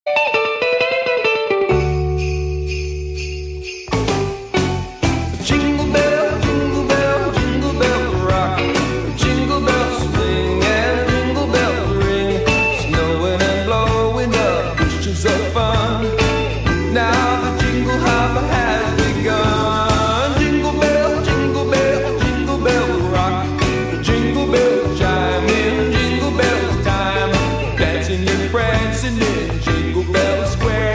Jingle bell rock. Jingle bells swing and jingle bell ring. Snowing and blowing up bushes of fun. Now the jingle hop has begun. Jingle bell, jingle bell, jingle bell rock. Jingle bell chime in jingle bell time. Dancing and prancing in Jingle Bell Square.